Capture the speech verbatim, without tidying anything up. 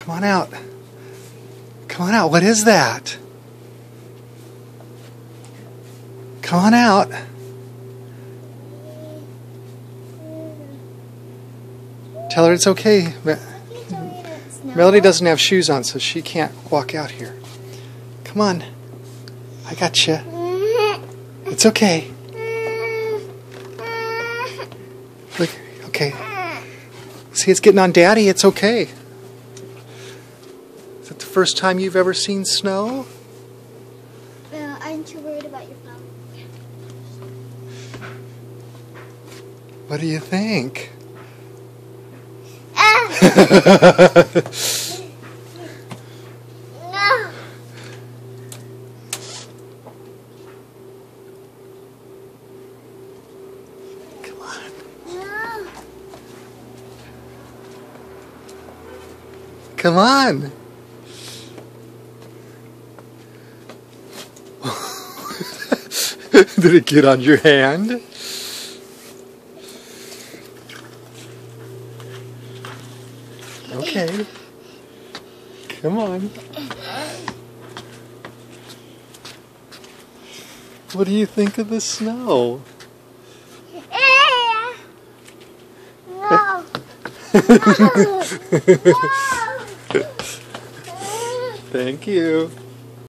Come on out. Come on out. What is that? Come on out. Tell her it's okay. Melody doesn't have shoes on, so she can't walk out here. Come on. I got you. It's okay. Look, okay. See, it's getting on Daddy. It's okay. Is that the first time you've ever seen snow? Uh, aren't you worried about your phone? What do you think? Ah. No. Come on. No. Come on. Did it get on your hand? Okay. Come on. What do you think of the snow? No. Thank you.